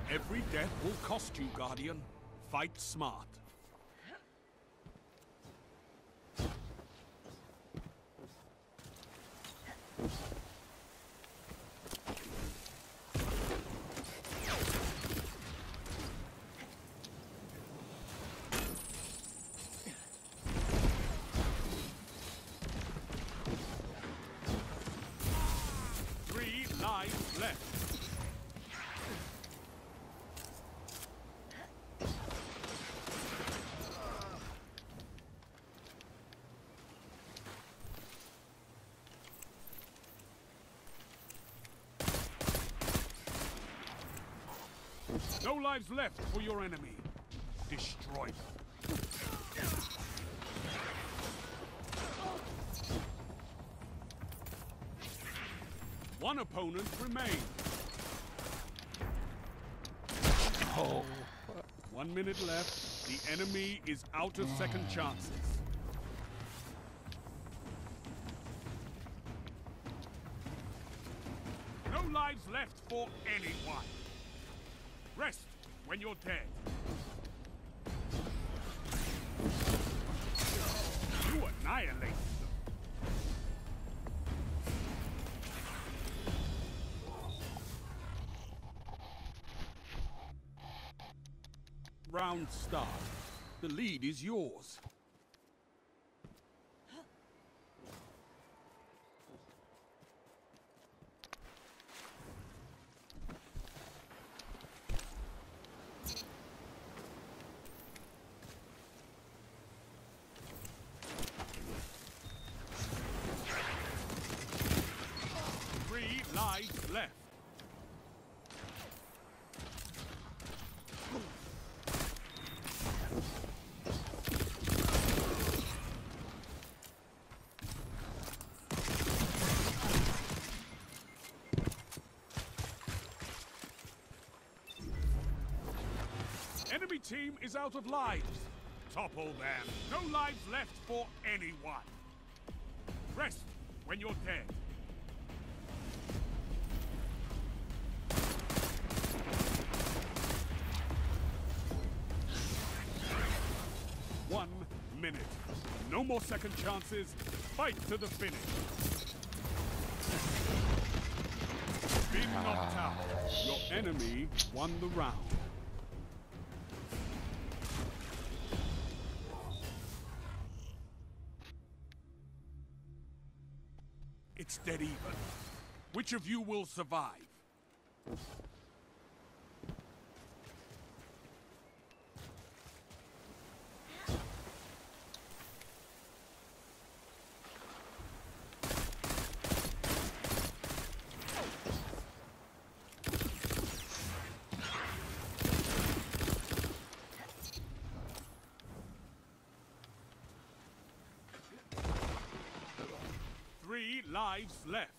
Every death will cost you, Guardian. Fight smart. Three lives left. No lives left for your enemy. Destroy them. One opponent remains. Oh. 1 minute left. The enemy is out of second chances. No lives left for anyone. Rest when you're dead. You annihilate them. Round start. The lead is yours. Three lives left. Enemy team is out of lives. Topple them. No lives left for anyone. Rest when you're dead. One minute. No more second chances. Fight to the finish. Been knocked out. Your enemy won the round. It's dead even. Which of you will survive? Three lives left.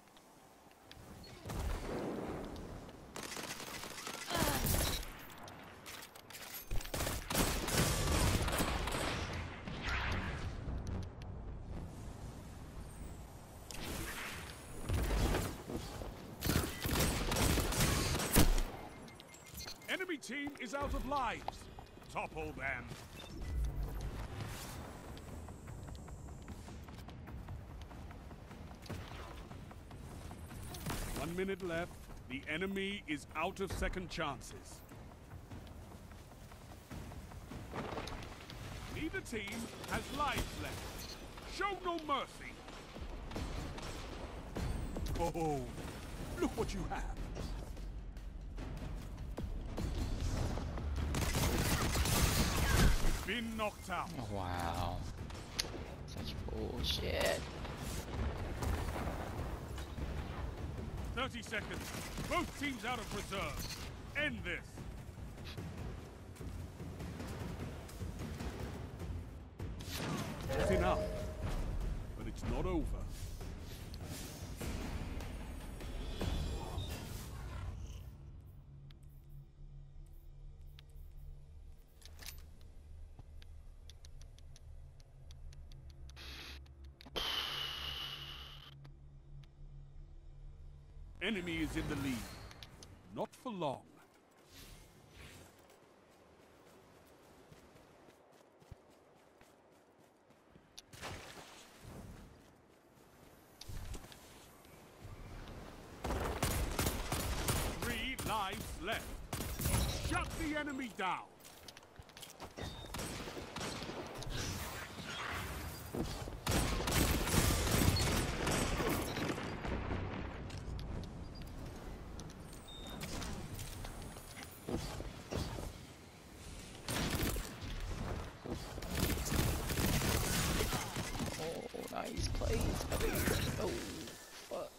Enemy team is out of lives. Topple them. One minute left. The enemy is out of second chances. Neither team has lives left. Show no mercy. Oh, look what you have. Been knocked out. Oh, wow. Such bullshit. 30 seconds. Both teams out of reserve. End this. It's enough. But it's not over. Enemy is in the lead. Not for long. left. Shut the enemy down. Nice plays, buddy. Oh, fuck.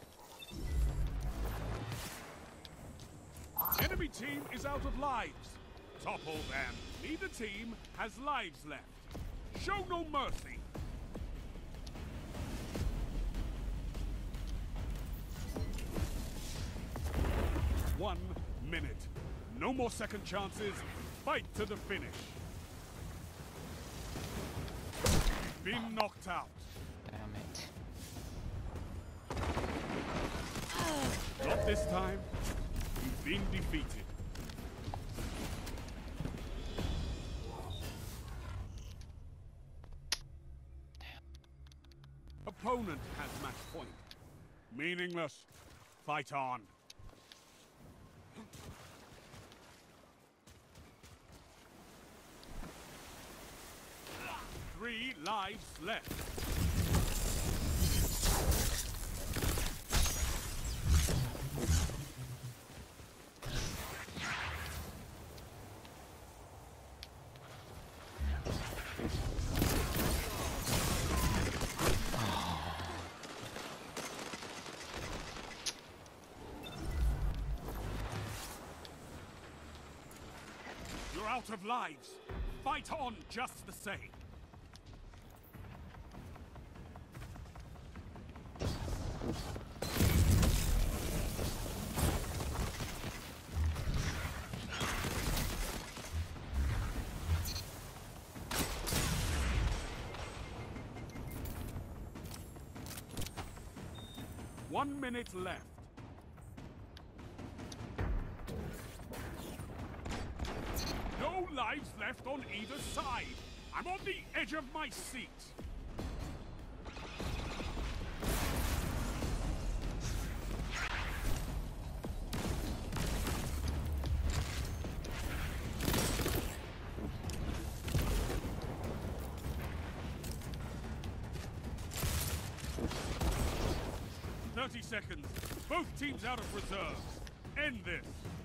Enemy team is out of lives. Topple them. Neither team has lives left. Show no mercy. One minute. No more second chances. Fight to the finish. Been knocked out. Damn it. Not this time. You've been defeated. Opponent has match point. Meaningless. Fight on. Three lives left. You're out of lives. Fight on just the same. One minute left. No lives left on either side. I'm on the edge of my seat. Seconds. Both teams out of reserves. End this.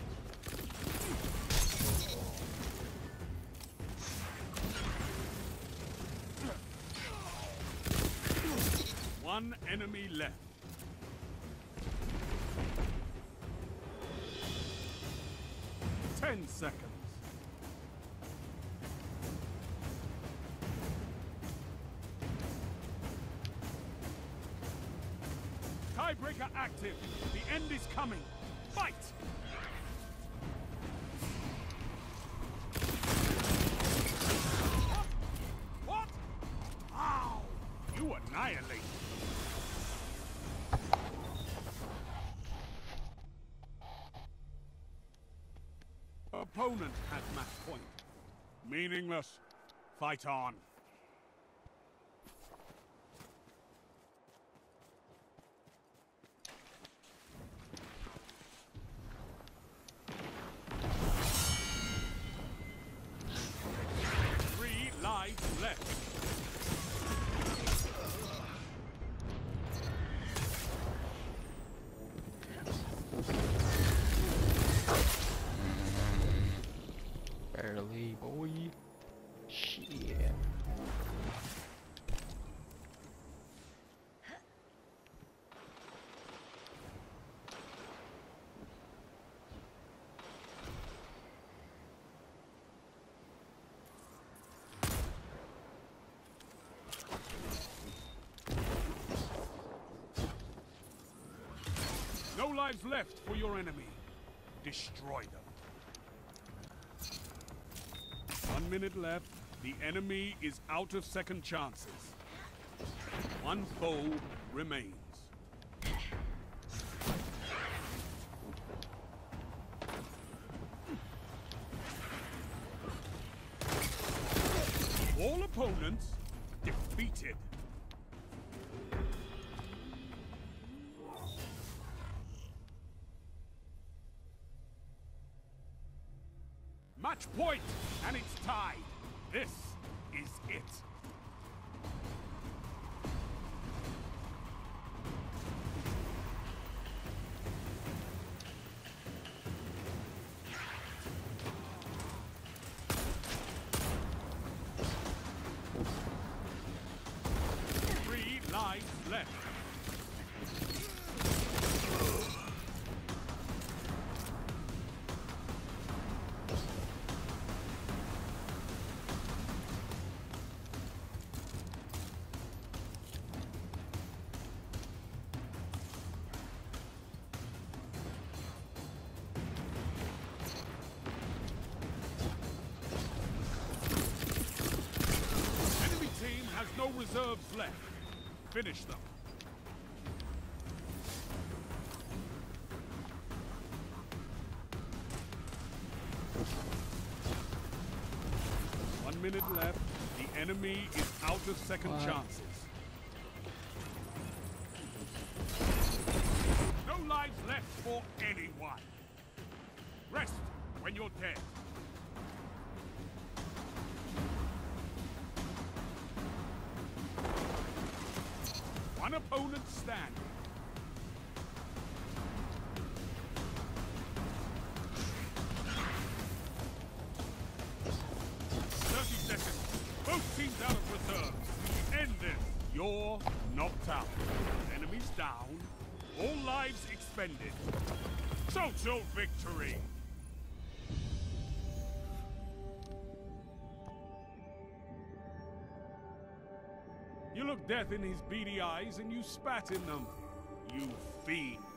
One enemy left. Ten seconds. Tiebreaker active. The end is coming. Fight! What? Ow! You annihilate. Opponent has match point. Meaningless. Fight on. Barely, boy. Shit. No lives left for your enemy. Destroy them. 1 minute left. The enemy is out of second chances. One foe remains. All opponents defeated. Match point, and it's tied. This is it. Three lives left. No reserves left. Finish them. One minute left. The enemy is out of second chances. No lives left for anyone. Rest when you're dead. One opponent standing. Both teams out of reserves. End this. You're knocked out. Enemies down. All lives expended. Total victory. You looked death in his beady eyes and you spat in them. You fiend.